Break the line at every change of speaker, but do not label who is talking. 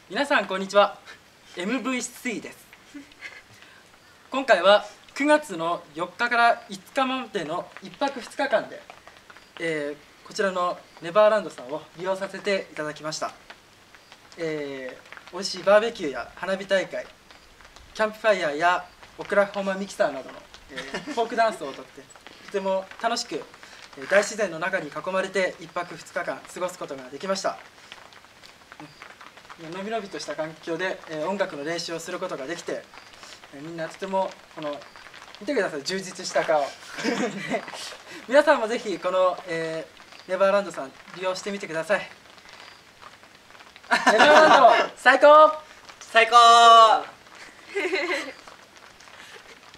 皆さんこんにちは。 MVC です。今回は9月の4日から5日までの1泊2日間で、こちらのネバーランドさんを利用させていただきました。美味しいバーベキューや花火大会、キャンプファイヤーやオクラホマミキサーなどの、フォークダンスを踊ってとても楽しく大自然の中に囲まれて1泊2日間過ごすことができました。のびのびとした環境で音楽の練習をすることができて、みんなとても見てください、充実した顔皆さんもぜひこの、ネバーランドさん利用してみてください。ネバーランド最高
最高